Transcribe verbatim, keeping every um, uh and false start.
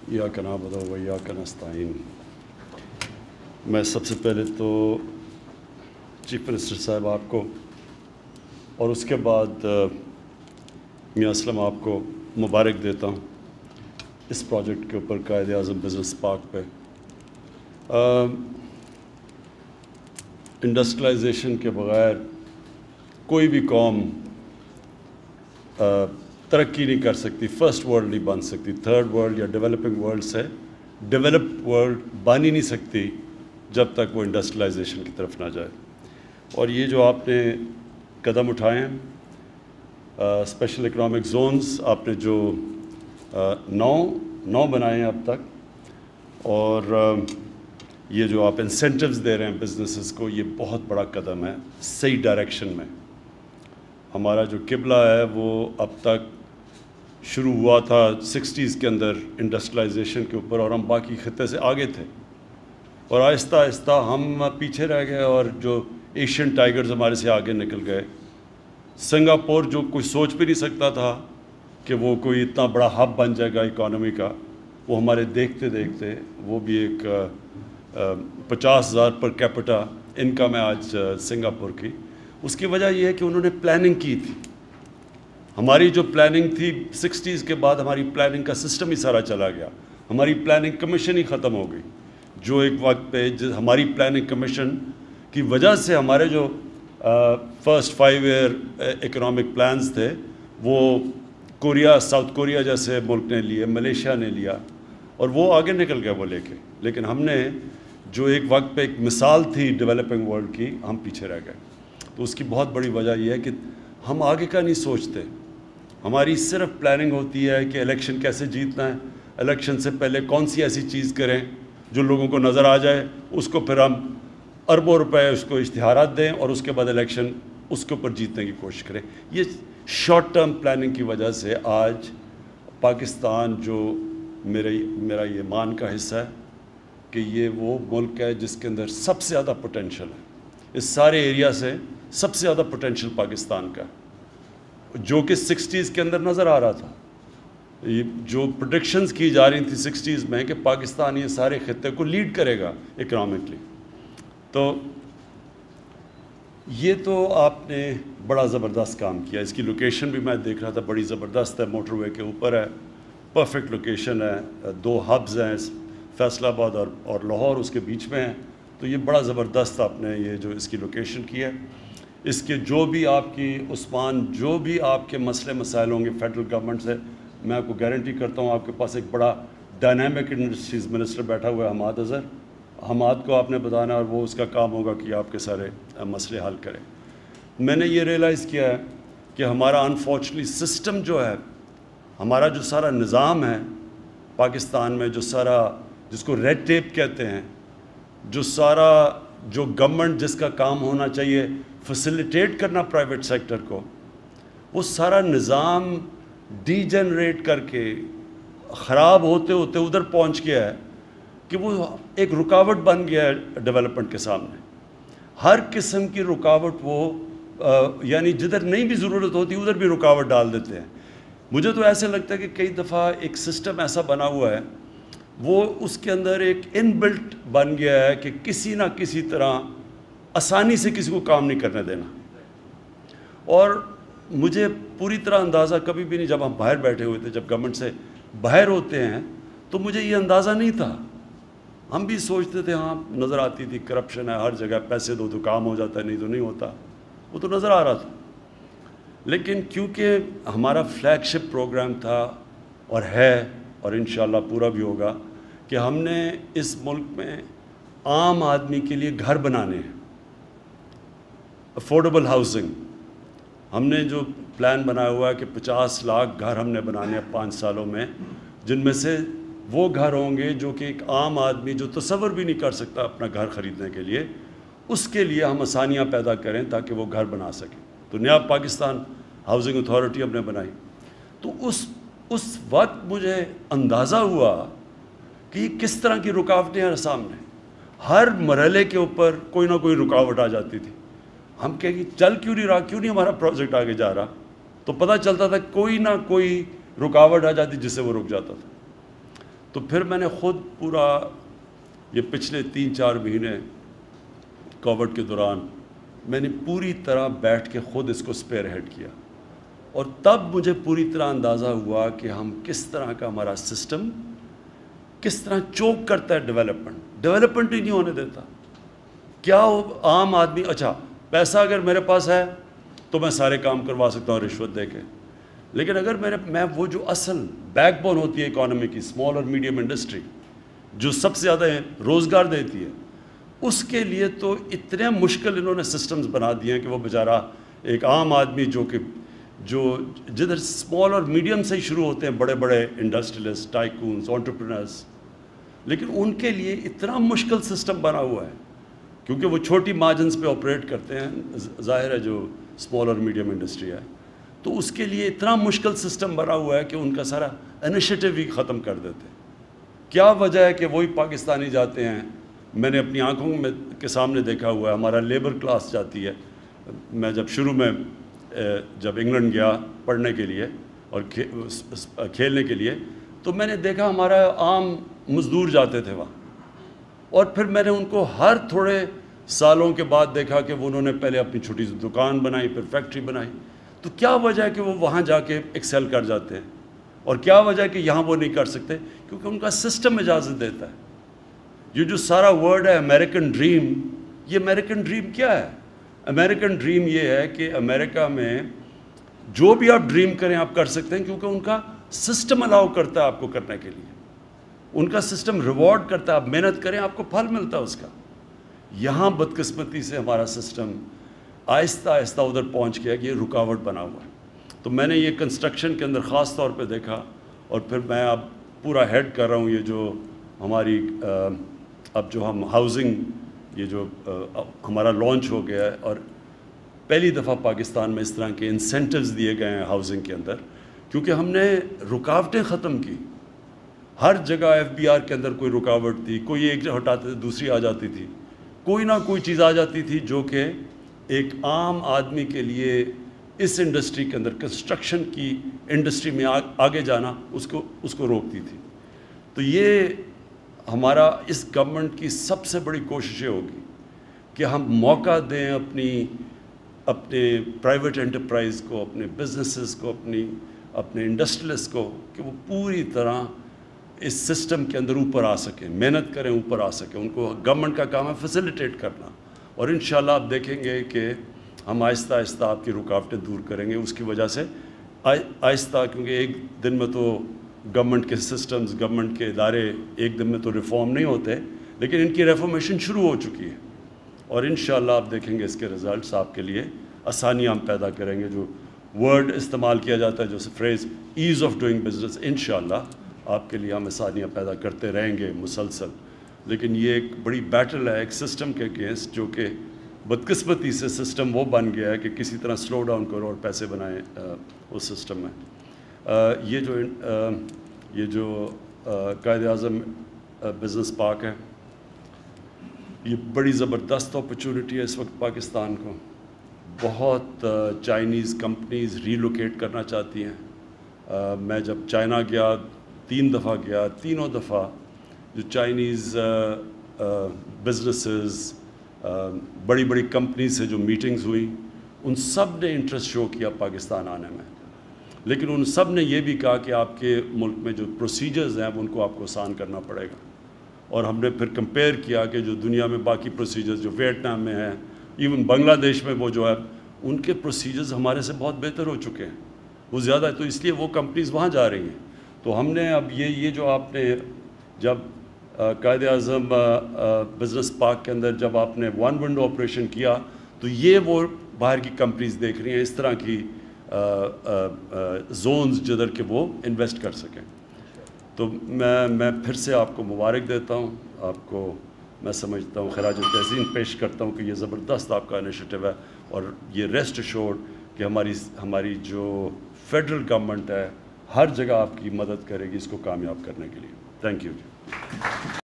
इय्याक नअबुदु व इय्याक नस्तईन। मैं सबसे पहले तो चीफ मिनिस्टर साहब आपको और उसके बाद मियां असलम आपको मुबारक देता हूँ इस प्रोजेक्ट के ऊपर, कायदे आज़म बिज़नेस पार्क पे। इंडस्ट्रियलाइजेशन के बग़ैर कोई भी कौम तरक्की नहीं कर सकती, फ़र्स्ट वर्ल्ड नहीं बन सकती, थर्ड वर्ल्ड या डेवलपिंग वर्ल्ड से डेवलप्ड वर्ल्ड बन ही नहीं सकती जब तक वो इंडस्ट्रियलाइजेशन की तरफ ना जाए। और ये जो आपने कदम उठाए हैं, स्पेशल इकनॉमिक जोन्स आपने जो आ, नौ नौ बनाए हैं अब तक, और आ, ये जो आप इंसेंटिव्स दे रहे हैं बिजनेसेस को, ये बहुत बड़ा कदम है सही डायरेक्शन में। हमारा जो किबला है वो अब तक शुरू हुआ था सिक्सटीज़ के अंदर इंडस्ट्रियलाइजेशन के ऊपर, और हम बाकी खत्ते से आगे थे, और आहिस्ता आहिस्ता हम पीछे रह गए और जो एशियन टाइगर्स हमारे से आगे निकल गए। सिंगापुर जो कोई सोच भी नहीं सकता था कि वो कोई इतना बड़ा हब बन जाएगा इकॉनमी का, वो हमारे देखते देखते वो भी एक पचास हज़ार पर कैपिटा इनकम है आज सिंगापुर की। उसकी वजह यह है कि उन्होंने प्लानिंग की थी। हमारी जो प्लानिंग थी सिक्सटीज़ के बाद, हमारी प्लानिंग का सिस्टम ही सारा चला गया, हमारी प्लानिंग कमीशन ही ख़त्म हो गई। जो एक वक्त पे हमारी प्लानिंग कमीशन की वजह से हमारे जो first five year economic plans थे वो कोरिया, साउथ कोरिया जैसे मुल्क ने लिए, मलेशिया ने लिया, और वो आगे निकल गया वो लेके। लेकिन हमने जो एक वक्त पे एक मिसाल थी डेवलपिंग वर्ल्ड की, हम पीछे रह गए। तो उसकी बहुत बड़ी वजह यह है कि हम आगे का नहीं सोचते। हमारी सिर्फ प्लानिंग होती है कि इलेक्शन कैसे जीतना है, इलेक्शन से पहले कौन सी ऐसी चीज़ करें जो लोगों को नज़र आ जाए, उसको फिर हम अरबों रुपए उसको इश्तिहारात दें, और उसके बाद इलेक्शन उसके ऊपर जीतने की कोशिश करें। ये शॉर्ट टर्म प्लानिंग की वजह से आज पाकिस्तान, जो मेरे मेरा ये मान का हिस्सा है कि ये वो मुल्क है जिसके अंदर सबसे ज़्यादा पोटेंशल है, इस सारे एरिया से सबसे ज़्यादा पोटेंशियल पाकिस्तान का, जो कि सिक्सटीज़ के अंदर नज़र आ रहा था। ये जो प्रेडिक्शंस की जा रही थी सिक्सटीज़ में कि पाकिस्तान ये सारे खित्ते को लीड करेगा इकनॉमिकली, तो ये तो आपने बड़ा ज़बरदस्त काम किया। इसकी लोकेशन भी मैं देख रहा था, बड़ी ज़बरदस्त है, मोटरवे के ऊपर है, परफेक्ट लोकेशन है, दो हब्स हैं फैसलाबाद और और लाहौर उसके बीच में है। तो ये बड़ा ज़बरदस्त आपने ये जो इसकी लोकेशन की है। इसके जो भी आपकी उस्मान जो भी आपके मसले मसाइल होंगे फेडरल गवर्नमेंट से, मैं आपको गारंटी करता हूँ आपके पास एक बड़ा डायनामिक इंडस्ट्रीज़ मिनिस्टर बैठा हुआ है, हमाद अज़हर। हमाद को आपने बताना और वो उसका काम होगा कि आपके सारे मसले हल करें। मैंने ये रियलाइज़ किया है कि हमारा अनफॉर्चुनेटली सिस्टम जो है, हमारा जो सारा निज़ाम है पाकिस्तान में, जो सारा जिसको रेड टेप कहते हैं, जो सारा जो गवर्नमेंट जिसका काम होना चाहिए फैसिलिटेट करना प्राइवेट सेक्टर को, वो सारा निज़ाम डीजनरेट करके ख़राब होते होते उधर पहुंच गया है कि वो एक रुकावट बन गया है डेवलपमेंट के सामने। हर किस्म की रुकावट वो यानी जिधर नहीं भी ज़रूरत होती उधर भी रुकावट डाल देते हैं। मुझे तो ऐसे लगता है कि कई दफ़ा एक सिस्टम ऐसा बना हुआ है, वो उसके अंदर एक इनबिल्ट बन गया है कि किसी ना किसी तरह आसानी से किसी को काम नहीं करने देना। और मुझे पूरी तरह अंदाज़ा कभी भी नहीं, जब हम बाहर बैठे हुए थे, जब गवर्नमेंट से बाहर होते हैं, तो मुझे ये अंदाज़ा नहीं था। हम भी सोचते थे, हाँ नज़र आती थी करप्शन है हर जगह, पैसे दो तो काम हो जाता है, नहीं तो नहीं होता, वो तो नज़र आ रहा था। लेकिन क्योंकि हमारा फ्लैगशिप प्रोग्राम था और है, और इंशाल्लाह पूरा भी होगा, कि हमने इस मुल्क में आम आदमी के लिए घर बनाने हैं, अफोर्डेबल हाउसिंग। हमने जो प्लान बनाया हुआ है कि पचास लाख घर हमने बनाने हैं पाँच सालों में, जिनमें से वो घर होंगे जो कि एक आम आदमी जो तसव्वुर भी नहीं कर सकता अपना घर ख़रीदने के लिए, उसके लिए हम आसानियाँ पैदा करें ताकि वो घर बना सकें। तो नया पाकिस्तान हाउसिंग अथॉरिटी हमने बनाई। तो उस उस वक्त मुझे अंदाज़ा हुआ कि किस तरह की रुकावटें हैं सामने। हर मरहले के ऊपर कोई ना कोई रुकावट आ जाती थी। हम कहें कि चल क्यों नहीं रहा, क्यों नहीं हमारा प्रोजेक्ट आगे जा रहा, तो पता चलता था कोई ना कोई रुकावट आ जाती जिससे वो रुक जाता था। تو پھر میں نے خود پورا یہ پچھلے تین چار مہینے کووڈ کے دوران میں نے پوری طرح بیٹھ کے خود اس کو اسپیئر ہیڈ کیا، اور تب مجھے پوری طرح اندازہ ہوا کہ ہم کس طرح کا ہمارا سسٹم کس طرح چوک کرتا ہے ڈیولپمنٹ ڈیولپمنٹ ہی نہیں ہونے دیتا. کیا عام آدمی اچھا پیسہ اگر میرے پاس ہے تو میں سارے کام کروا سکتا ہوں رشوت دے کے، لیکن اگر میرے میں وہ جو اصل بیک بون ہوتی ہے اکانومی کی، اسمال اور میڈیم انڈسٹری جو سب سے زیادہ روزگار دیتی ہے، اس کے لیے تو اتنے مشکل انہوں نے سسٹمز بنا دیے ہیں کہ وہ بیچارہ ایک عام آدمی جو کہ جو جدھر اسمال اور میڈیم سے ہی شروع ہوتے ہیں بڑے بڑے انڈسٹریلسٹ، ٹائکونز، انٹرپرینرز، لیکن ان کے لیے اتنا مشکل سسٹم بنا ہوا ہے کیونکہ وہ چھوٹی مارجنز پہ آپریٹ کرتے ہیں، ظاہر ہے جو اسمال اور میڈیم انڈسٹری ہے، تو اس کے لیے اتنا مشکل سسٹم بنا ہوا ہے کہ ان کا سارا انیشیٹو ہی ختم کر دیتے ہیں. کیا وجہ ہے کہ وہی پاکستانی جاتے ہیں؟ میں نے اپنی آنکھوں میں کے سامنے دیکھا ہوا ہے، ہمارا لیبر کلاس جاتی ہے. میں جب شروع میں جب انگلینڈ گیا پڑھنے کے لیے اور کھیلنے کے لیے تو میں نے دیکھا ہمارا عام مزدور جاتے تھے وہاں، اور پھر میں نے ان کو ہر تھوڑے سالوں کے بعد دیکھا کہ وہ انہوں نے پہلے اپنی چھوٹی سی دکان بنائی، پھر فیکٹری بنائی. تو کیا وجہ ہے کہ وہ وہاں جا کے ایکسیل کر جاتے ہیں، اور کیا وجہ ہے کہ یہاں وہ نہیں کر سکتے؟ کیونکہ ان کا سسٹم اجازت دیتا ہے. یہ جو سارا ورڈ ہے امریکن ڈریم، یہ امریکن ڈریم کیا ہے؟ امریکن ڈریم یہ ہے کہ امریکہ میں جو بھی آپ ڈریم کریں آپ کر سکتے ہیں، کیونکہ ان کا سسٹم الاؤ کرتا ہے آپ کو کرنے کے لیے، ان کا سسٹم ریوارڈ کرتا ہے، آپ محنت کریں آپ کو پھل ملتا ہے اس کا. یہاں بدقسمتی سے ہمارا سسٹم آہستہ آہستہ ادھر پہنچ گیا کہ یہ رکاوٹ بنا ہوا ہے. تو میں نے یہ کنسٹرکشن کے اندر خاص طور پہ دیکھا، اور پھر میں اب پورا ہیڈ کر رہا ہوں یہ جو ہماری اب جو ہم ہاؤزنگ یہ جو ہمارا لانچ ہو گیا ہے، اور پہلی دفعہ پاکستان میں اس طرح کے انسینٹیوز دیے گئے ہیں ہاؤزنگ کے اندر، کیونکہ ہم نے رکاوٹیں ختم کی. ہر جگہ ایف بی آر کے اندر کوئی رکاوٹ تھی، کوئی ایک ہٹاتے تھے دوسری آ جاتی تھی، کوئی نہ کوئی چیز آ جاتی تھی جو کہ ایک عام آدمی کے لیے اس انڈسٹری کے اندر کنسٹرکشن کی انڈسٹری میں آگے جانا اس کو اس کو روکتی تھی. تو یہ ہمارا اس گورنمنٹ کی سب سے بڑی کوششیں ہوگی کہ ہم موقع دیں اپنی اپنے پرائیویٹ انٹرپرائز کو، اپنے بزنسز کو، اپنی اپنے انڈسٹریلس کو کہ وہ پوری طرح اس سسٹم کے اندر اوپر آ سکیں، محنت کریں، اوپر آ سکیں. ان کو گورنمنٹ کا کام ہے فیسیلیٹیٹ کرنا، اور انشاءاللہ آپ دیکھیں گے کہ ہم آہستہ آہستہ آپ کی رکاوٹیں دور کریں گے. اس کی وجہ سے آہستہ، کیونکہ ایک دن میں تو گورنمنٹ کے سسٹمز، گورنمنٹ کے ادارے ایک دن میں تو ریفارم نہیں ہوتے، لیکن ان کی ریفارمیشن شروع ہو چکی ہے، اور انشاءاللہ آپ دیکھیں گے اس کے رزلٹس آپ کے لیے آسانیاں ہم پیدا کریں گے. جو ورڈ استعمال کیا جاتا ہے جو phrase ease of doing business, انشاءاللہ آپ کے لیے ہم آسانیاں پیدا کرتے رہیں گے مسلسل. لیکن یہ ایک بڑی بیٹل ہے ایک سسٹم کے اگینسٹ، جو کہ بدقسمتی سے سسٹم وہ بن گیا ہے کہ کسی طرح سلو ڈاؤن کرو اور پیسے بنائیں اس سسٹم میں. یہ جو یہ جو قائد اعظم بزنس پارک ہے، یہ بڑی زبردست اپرچونٹی ہے اس وقت پاکستان کو. بہت چائنیز کمپنیز ریلوکیٹ کرنا چاہتی ہیں. میں جب چائنا گیا، تین دفعہ گیا، تینوں دفعہ جو چائنیز بزنسز، بڑی بڑی کمپنیز سے جو میٹنگز ہوئی، ان سب نے انٹرسٹ شو کیا پاکستان آنے میں. لیکن ان سب نے یہ بھی کہا کہ آپ کے ملک میں جو پروسیجرز ہیں ان کو آپ کو آسان کرنا پڑے گا. اور ہم نے پھر کمپیئر کیا کہ جو دنیا میں باقی پروسیجرز جو ویتنام میں ہیں، ایون بنگلہ دیش میں وہ جو ہے ان کے پروسیجرز ہمارے سے بہت بہتر ہو چکے ہیں، وہ زیادہ ہے، تو اس لیے وہ کمپنیز وہاں جا رہی ہیں. تو ہم نے اب یہ یہ جو آپ نے جب قائد اعظم بزنس پارک کے اندر جب آپ نے ون ونڈو آپریشن کیا، تو یہ وہ باہر کی کمپنیز دیکھ رہی ہیں اس طرح کی زونز جدھر کہ وہ انویسٹ کر سکیں. تو میں میں پھر سے آپ کو مبارک دیتا ہوں، آپ کو میں سمجھتا ہوں خراج تحسین پیش کرتا ہوں کہ یہ زبردست آپ کا انیشیٹو ہے، اور یہ ریسٹ ایشورڈ کہ ہماری ہماری جو فیڈرل گورنمنٹ ہے ہر جگہ آپ کی مدد کرے گی اس کو کامیاب کرنے کے لیے. Thank you.